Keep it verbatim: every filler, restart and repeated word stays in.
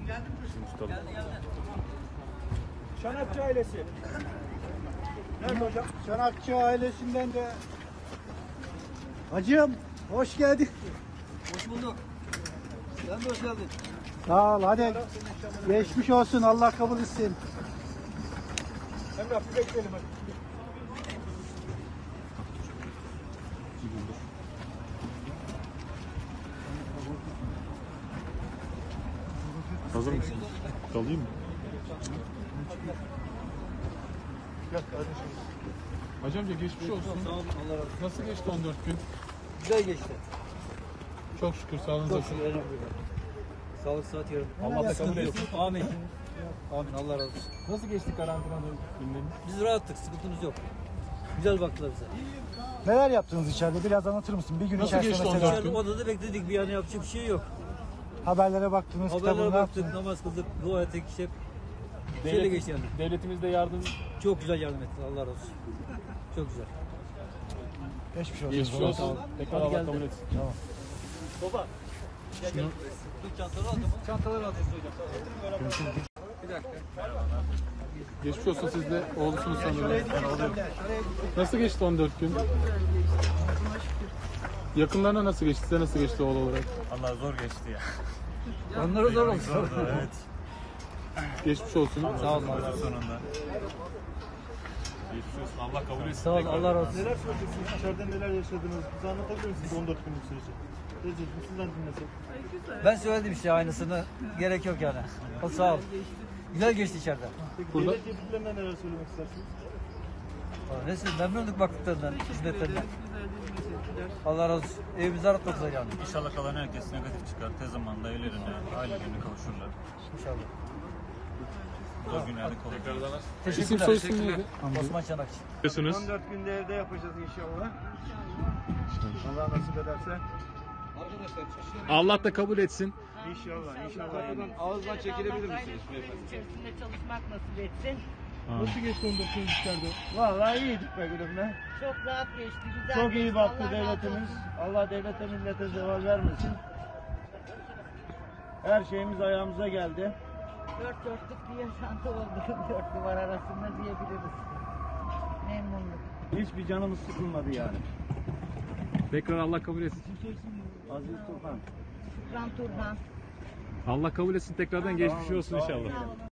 Çanakçı ailesi. Nerede hocam? Çanakçı ailesinden de hacım hoş geldin. Hoş bulduk. Sen de hoş geldin. Sağ ol, hadi geçmiş olsun, Allah kabul etsin. Emrah bir bekleyelim hadi. Hazır mısın? Kalayım mı? Gel kardeşim. Hacı amca geçmiş olsun. Sağ olun. Allah razı olsun. Nasıl geçti on dört gün? Güzel geçti. Çok şükür sağlığınıza. Çok şükür. Elhamdülillah. Sağlık saat yarın. Allah da kabul etsin. Amin. Amin. Allah razı olsun. Nasıl geçti karantina günleriniz? Biz rahattık. Sıkıntımız yok. Güzel baktılar bize. Neler yaptınız içeride? Biraz anlatır mısın? Bir gün Nasıl içerisinde geçti on dört mesela İçeride odada bekledik. Bir yana yapacak bir şey yok. haberlere baktınız, Haberlere kitabını baktık. yaptınız. Namaz kıldık. Dua ettik. İşte şeyle geçti yani. Devletimiz de yardım Çok güzel yardım etti. Allah razı olsun. Çok güzel. Geçmiş olsun. geçmiş olsun. Tekrar Hadi Allah geldi. kabul etsin. Tamam. Baba. Gel gel. Dur çantaları aldım. Çantaları aldım hocam. Bir dakika. Geçmiş olsun, siz de oğlusunuz sanırım. Nasıl geçti on dört gün? Yakınlarına nasıl geçti? Size nasıl geçti oğul olarak? Allah zor geçti ya. Onlara zor oldu. Zordu evet. Geçmiş olsun. Sağ olun. Zordu sonunda. Geçmiş olsun. Allah kabul etsin. Sağ olun. tekrar. Allah razı olsun. Neler söyleyeceksiniz? İçeride neler yaşadınız? Bize anlatabilir misiniz on dört günlük süreci? Recep, sizden dinlesek. Ben söyledim işte aynısını. Gerek yok yani. O sağ ol. Güzel geçti içeride. Peki Burada- devlet yetkililerine neler söylemek istersiniz? Neyse memnunduk baktıklarından, hizmetlerinden. Allah razı olsun. Evimizi aratmadılar yani. İnşallah kalan herkes negatif çıkar. Tez zamanda evlerine, ailelerine kavuşurlar. İnşallah. Zor günlerde kavuşurlar. İsim Teşekkürler. soyisim neydi? Osman Çanakçı. Diyorsunuz. on dört günde evde yapacağız inşallah. Allah nasip ederse. Allah da kabul etsin. İnşallah, inşallah. Yani. Ağızdan çekilebilir misiniz beyefendi? İçerisinde çalışmak nasip etsin. Nasıl geçti on dört gün içeride? Vallahi iyiydik be gülümle. Çok rahat geçti, güzel Çok iyi geçti. baktı Allah razı devletimiz. olsun. Allah devlete millete zeval vermesin. Her şeyimiz ayağımıza geldi. Dört dörtlük bir yaşantı oldu. Dört duvar arasında diyebiliriz. Memnunluk. Hiçbir canımız sıkılmadı yani. Tekrar Allah kabul etsin. Aziz Sultan. Şükran Turhan. Allah kabul etsin. Tekrardan geçmiş olsun inşallah.